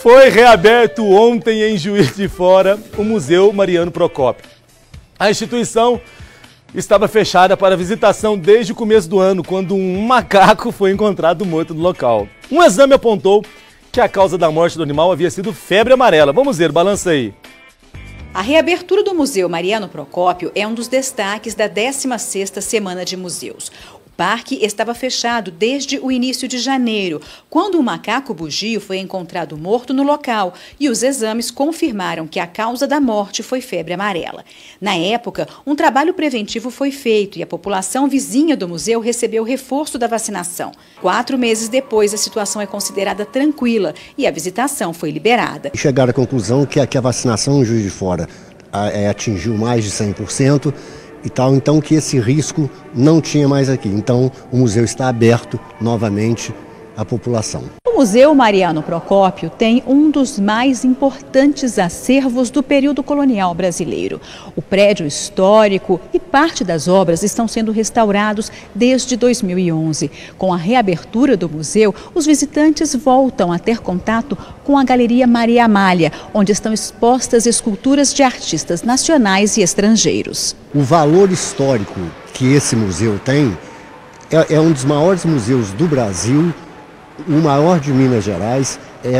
Foi reaberto ontem em Juiz de Fora o Museu Mariano Procópio. A instituição estava fechada para visitação desde o começo do ano, quando um macaco foi encontrado morto no local. Um exame apontou que a causa da morte do animal havia sido febre amarela. Vamos ver, balança aí. A reabertura do Museu Mariano Procópio é um dos destaques da 16ª Semana de Museus. O parque estava fechado desde o início de janeiro, quando um macaco bugio foi encontrado morto no local e os exames confirmaram que a causa da morte foi febre amarela. Na época, um trabalho preventivo foi feito e a população vizinha do museu recebeu reforço da vacinação. 4 meses depois, a situação é considerada tranquila e a visitação foi liberada. Chegaram à conclusão que a vacinação em Juiz de Fora atingiu mais de 100%. E tal, então que esse risco não tinha mais aqui. Então o museu está aberto novamente à população. O Museu Mariano Procópio tem um dos mais importantes acervos do período colonial brasileiro. O prédio histórico e parte das obras estão sendo restaurados desde 2011. Com a reabertura do museu, os visitantes voltam a ter contato com a Galeria Maria Amália, onde estão expostas esculturas de artistas nacionais e estrangeiros. O valor histórico que esse museu tem é um dos maiores museus do Brasil, o maior de Minas Gerais.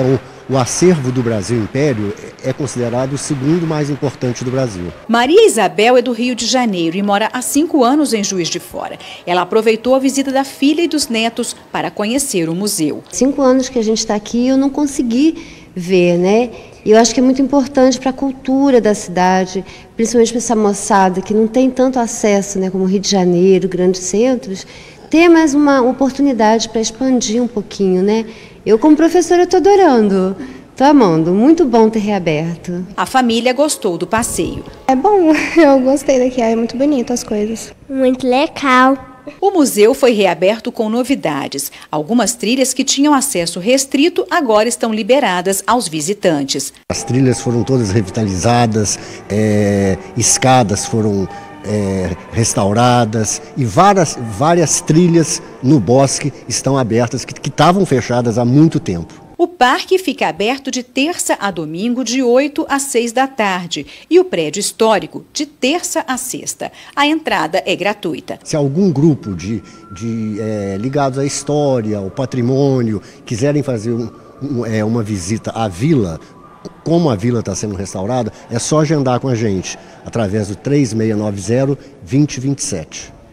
O acervo do Brasil Império é considerado o segundo mais importante do Brasil. Maria Isabel é do Rio de Janeiro e mora há 5 anos em Juiz de Fora. Ela aproveitou a visita da filha e dos netos para conhecer o museu. 5 anos que a gente está aqui, eu não consegui ver, né? E eu acho que é muito importante para a cultura da cidade, principalmente para essa moçada que não tem tanto acesso, né, como Rio de Janeiro, grandes centros, ter mais uma oportunidade para expandir um pouquinho, né? Eu, como professora, estou adorando, estou amando, muito bom ter reaberto. A família gostou do passeio. É bom, eu gostei daqui, é muito bonito as coisas. Muito legal. O museu foi reaberto com novidades. Algumas trilhas que tinham acesso restrito agora estão liberadas aos visitantes. As trilhas foram todas revitalizadas, escadas foram restauradas e várias trilhas no bosque estão abertas, que estavam fechadas há muito tempo. O parque fica aberto de terça a domingo, de 8 às 6 da tarde, e o prédio histórico, de terça a sexta. A entrada é gratuita. Se algum grupo ligados à história, ao patrimônio, quiserem fazer uma visita à vila, como a vila está sendo restaurada, é só agendar com a gente, através do 3690-2027.